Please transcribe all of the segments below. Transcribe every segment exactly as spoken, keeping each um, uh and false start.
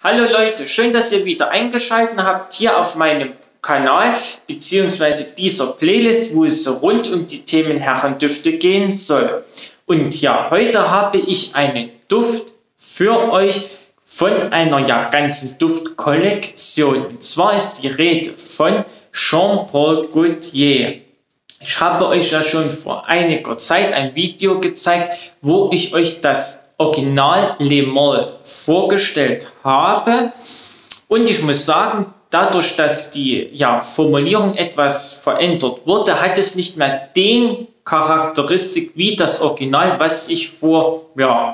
Hallo Leute, schön, dass ihr wieder eingeschaltet habt hier auf meinem Kanal beziehungsweise dieser Playlist, wo es rund um die Themen Herrendüfte gehen soll. Und ja, heute habe ich einen Duft für euch von einer ja ganzen Duftkollektion. Und zwar ist die Rede von Jean Paul Gaultier. Ich habe euch ja schon vor einiger Zeit ein Video gezeigt, wo ich euch das Original Le Male vorgestellt habe. Und ich muss sagen, dadurch, dass die ja, Formulierung etwas verändert wurde, hat es nicht mehr den Charakteristik wie das Original, was ich vor ja,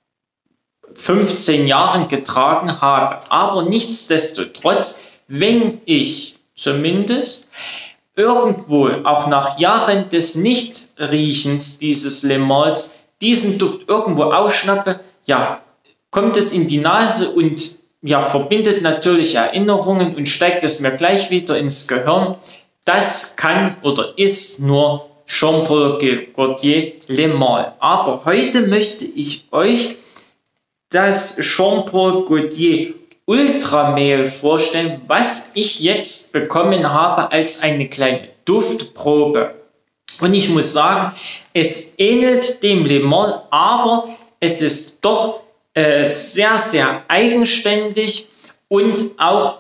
fünfzehn Jahren getragen habe. Aber nichtsdestotrotz, wenn ich zumindest irgendwo auch nach Jahren des Nichtriechens dieses Le Males diesen Duft irgendwo aufschnappe, ja, kommt es in die Nase und ja, verbindet natürlich Erinnerungen und steigt es mir gleich wieder ins Gehirn. Das kann oder ist nur Jean Paul Gaultier Le Male. Aber heute möchte ich euch das Jean Paul Gaultier Ultra Male vorstellen, was ich jetzt bekommen habe als eine kleine Duftprobe. Und ich muss sagen, es ähnelt dem Le Male, aber es ist doch äh, sehr, sehr eigenständig und auch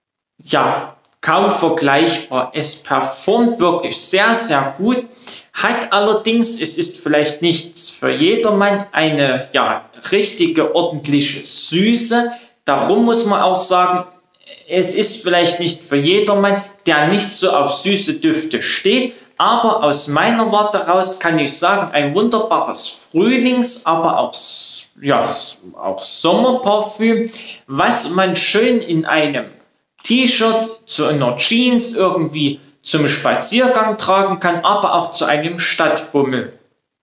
ja, kaum vergleichbar. Es performt wirklich sehr, sehr gut, hat allerdings, es ist vielleicht nichts für jedermann, eine ja, richtige, ordentliche Süße. Darum muss man auch sagen, es ist vielleicht nicht für jedermann, der nicht so auf süße Düfte steht. Aber aus meiner Warte raus kann ich sagen, ein wunderbares Frühlings-, aber auch, ja, auch Sommerparfüm, was man schön in einem T-Shirt, zu einer Jeans irgendwie zum Spaziergang tragen kann, aber auch zu einem Stadtbummel.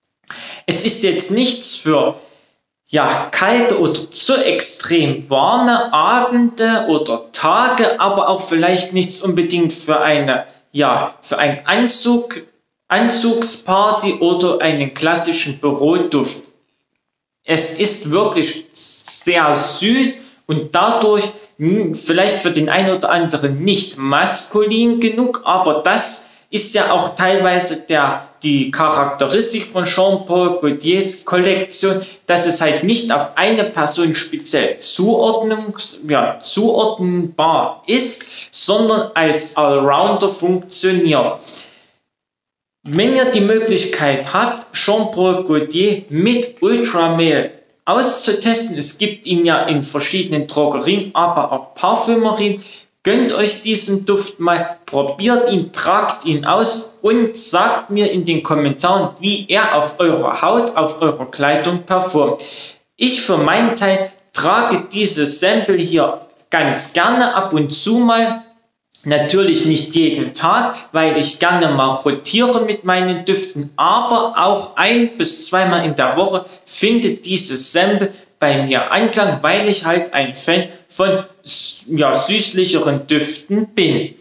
Es ist jetzt nichts für ja, kalte oder zu extrem warme Abende oder Tage, aber auch vielleicht nichts unbedingt für eine Ja, für einen Anzug, Anzugsparty oder einen klassischen Büroduft. Es ist wirklich sehr süß und dadurch vielleicht für den einen oder anderen nicht maskulin genug, aber das ist ja auch teilweise der, die Charakteristik von Jean Paul Gaultiers Kollektion, dass es halt nicht auf eine Person speziell zuordnungs, ja, zuordnenbar ist, sondern als Allrounder funktioniert. Wenn ihr die Möglichkeit habt, Jean Paul Gaultier mit Ultra Male auszutesten, es gibt ihn ja in verschiedenen Drogerien, aber auch Parfümerien, gönnt euch diesen Duft mal, probiert ihn, tragt ihn aus und sagt mir in den Kommentaren, wie er auf eurer Haut, auf eurer Kleidung performt. Ich für meinen Teil trage dieses Sample hier ganz gerne ab und zu mal. Natürlich nicht jeden Tag, weil ich gerne mal rotiere mit meinen Düften, aber auch ein- bis zweimal in der Woche findet dieses Sample bei mir Anklang, weil ich halt ein Fan von ja, süßlicheren Düften bin.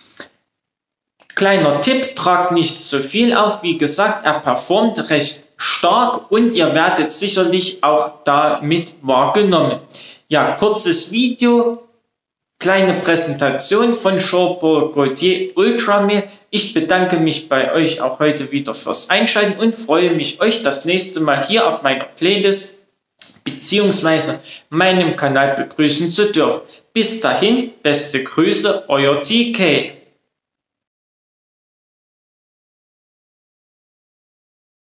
Kleiner Tipp, tragt nicht zu viel auf. Wie gesagt, er performt recht stark und ihr werdet sicherlich auch damit wahrgenommen. Ja, kurzes Video, kleine Präsentation von Jean Paul Gaultier Ultra Male. Ich bedanke mich bei euch auch heute wieder fürs Einschalten und freue mich, euch das nächste Mal hier auf meiner Playlist beziehungsweise meinem Kanal begrüßen zu dürfen. Bis dahin, beste Grüße, euer T K.